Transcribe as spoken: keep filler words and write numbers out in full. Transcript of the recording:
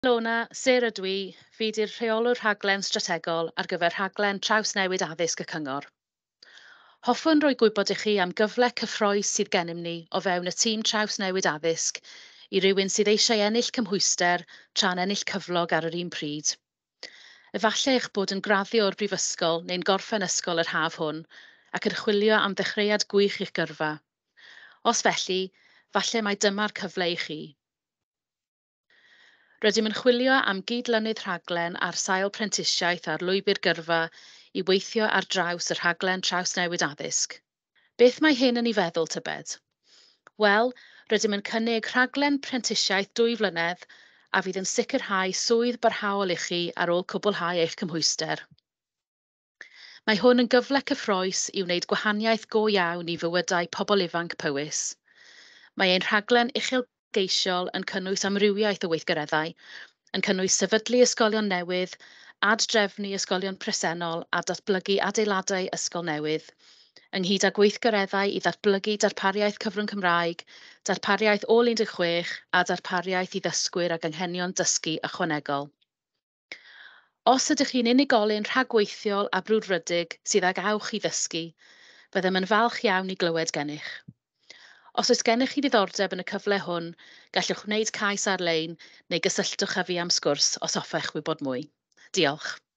Lona, ser ydw i, fi 'di'r rheolwr rhaglen strategol ar gyfer Rhaglen Trawsnewid Addysg y Cyngor. Hoffwn roi gwybod i chi am gyfle cyffrous sydd gennym ni o fewn y tîm Trawsnewid Addysg i rywun sydd eisiau ennill cymhwyster tra'n ennill cyflog ar yr un pryd. Efallai eich bod yn graddio o'r brifysgol neu'n gorffen ysgol yr haf hwn ac yn chwilio am ddechreuad gwych i'ch gyrfa. Os felly, falle mai dyma'r cyfle i chi. Rydym yn chwilio am gydlynydd rhaglen ar sail prentisiaeth ar lwybr gyrfa i weithio ar draws y Rhaglen Trawsnewid Addysg. Beth mae hyn yn ei feddwl tybed? Wel, rydym yn cynnig rhaglen prentisiaeth dwy flynedd a fydd yn sicrhau swydd barhaol i chi ar ôl cwblhau eich cymhwyster. Mae hwn yn gyfle cyffrous i wneud gwahaniaeth go iawn i fywydau pobl ifanc Powys. Mae ein rhaglen uchelgeisiol yn cynnwys amrywiaeth o weithgareddau, yn cynnwys sefydlu ysgolion newydd, adrefnu ysgolion presennol a datblygu adeiladau ysgol newydd, ynghyd â gweithgareddau i ddatblygu darpariaeth cyfrwng Cymraeg, darpariaeth ôl un deg chwech a darpariaeth i ddysgwyr ac anghenion dysgu ychwanegol. Os ydych chi'n unigolyn rhagweithiol a brwdfrydig sydd ag awch i ddysgu, byddem yn falch iawn i glywed gennych. Os oes gennych chi ddiddordeb yn y cyfle hwn, gallwch wneud cais ar-lein neu gysylltwch â fi am sgwrs os hoffech wybod mwy. Diolch.